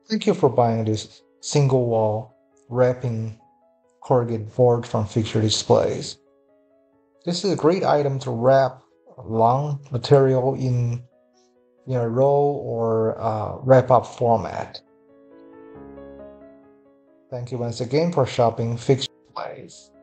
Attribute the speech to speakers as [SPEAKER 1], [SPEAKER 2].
[SPEAKER 1] Thank you for buying this single wall wrapping corrugated board from Fixture Displays. This is a great item to wrap long material in a roll or wrap up format. Thank you once again for shopping Fixture Displays.